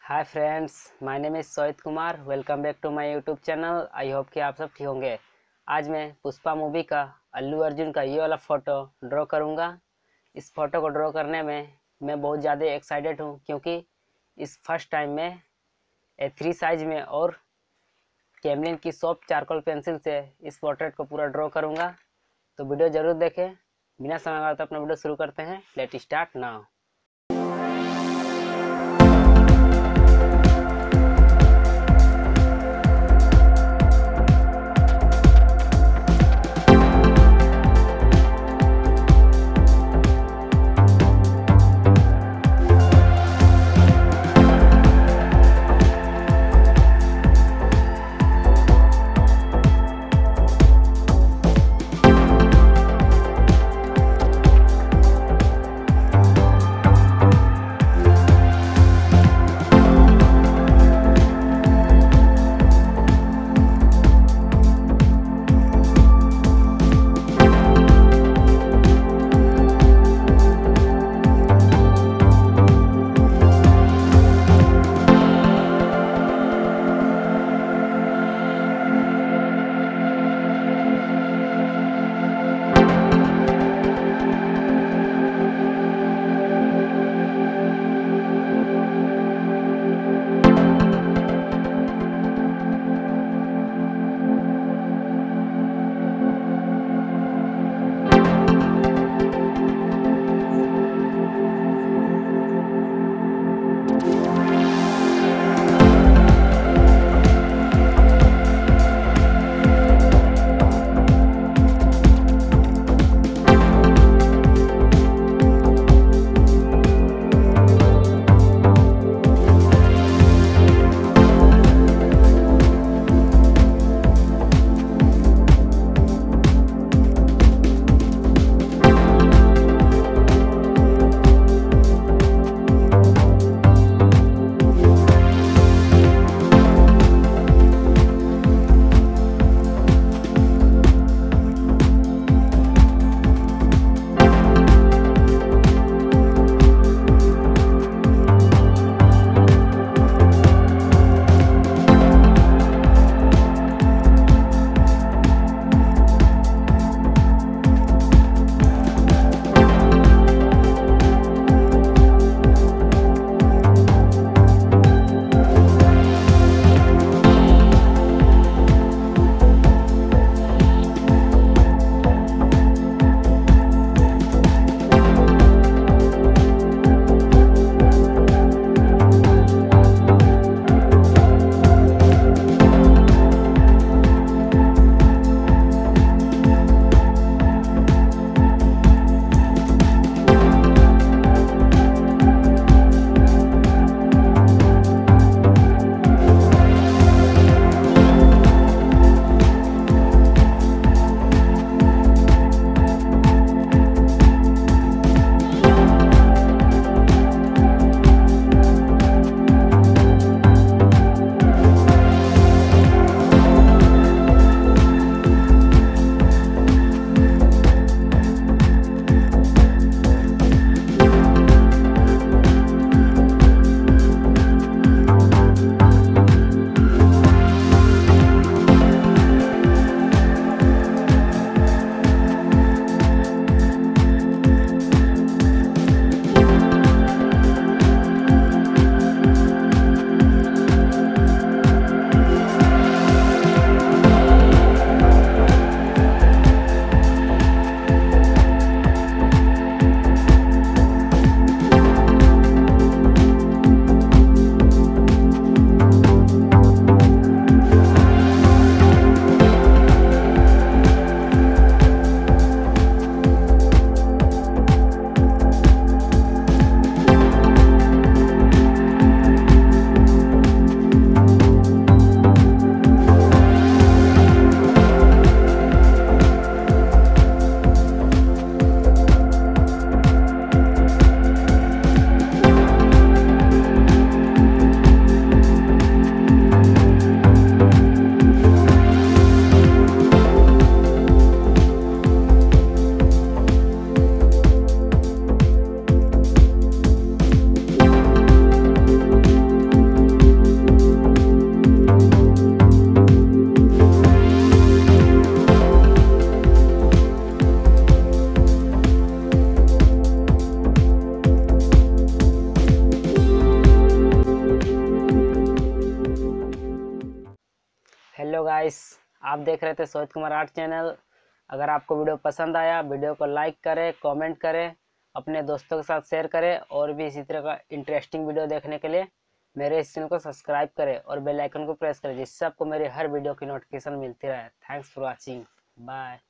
Hi friends, my name is Sohit Kumar. Welcome back to my YouTube channel. I hope कि आप सब ठीक होंगे। आज मैं पुष्पा मूवी का अल्लू अर्जुन का ये वाला फ़ोटो ड्रॉ करूँगा। इस फ़ोटो को ड्रॉ करने में मैं बहुत ज़्यादा एक्साइटेड हूँ, क्योंकि इस फर्स्ट टाइम में A3 साइज में और कैमलिन की सॉफ्ट चारकोल पेंसिल से इस पोर्ट्रेट को पूरा ड्रॉ करूँगा। तो वीडियो ज़रूर देखें। बिना समय गवाए अपना वीडियो शुरू करते हैं। Let start now. Hello guys, आप देख रहे थे सोहित कुमार आर्ट चैनल। अगर आपको वीडियो पसंद आया, वीडियो को लाइक करें, कमेंट करें, अपने दोस्तों के साथ शेयर करें और भी इसी तरह का इंटरेस्टिंग वीडियो देखने के लिए मेरे इस चैनल को सब्सक्राइब करें और बेल आइकन को प्रेस करें, जिससे आपको मेरी हर वीडियो की नोटिफिकेशन मिलती रहे। Thanks for watching, bye.